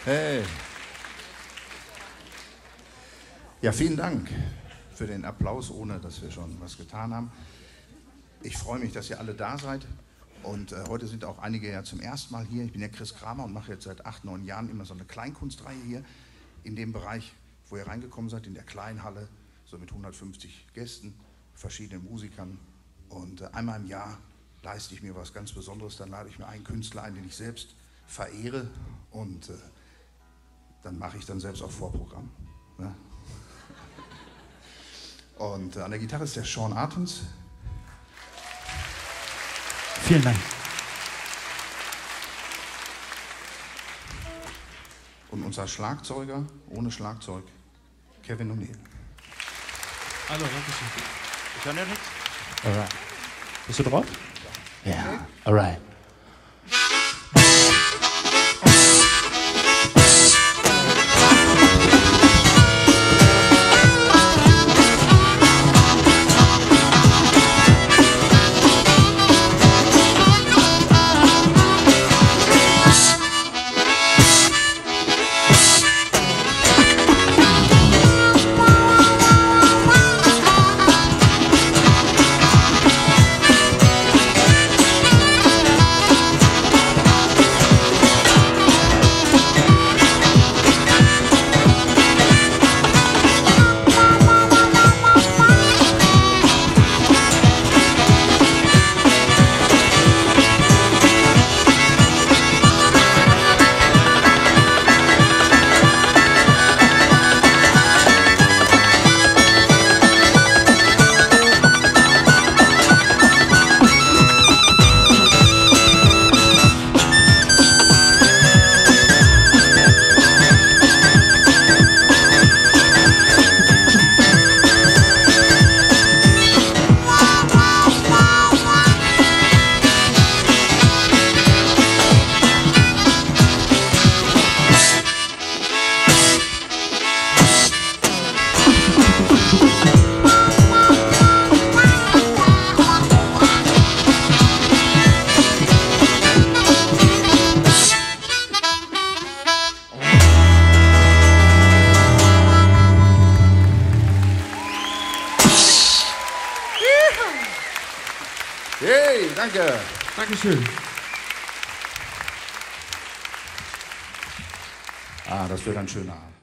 Hey. Ja, vielen Dank für den Applaus, ohne dass wir schon was getan haben. Ich freue mich, dass ihr alle da seid. Und heute sind auch einige ja zum ersten Mal hier. Ich bin ja Chris Kramer und mache jetzt seit 8, 9 Jahren immer so eine Kleinkunstreihe hier in dem Bereich, wo ihr reingekommen seid, in der kleinen Halle, so mit 150 Gästen, verschiedenen Musikern. Und einmal im Jahr leiste ich mir was ganz Besonderes. Dann lade ich mir einen Künstler ein, den ich selbst verehre, und dann mache ich dann selbst auch Vorprogramm. Ne? Und an der Gitarre ist der Sean Artens. Vielen Dank. Und unser Schlagzeuger, ohne Schlagzeug, Kevin O'Neill. Hallo, danke schön. Ich höre ja nichts. Alright. Bist du drauf? Ja. Alright. Hey, danke. Dankeschön. Ah, das wird ein schöner Abend.